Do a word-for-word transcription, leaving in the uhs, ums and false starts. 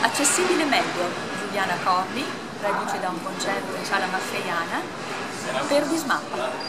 Accessibile meglio, Giuliana Corli, reduce da un concerto in Sala Maffeiana, per Dismappa.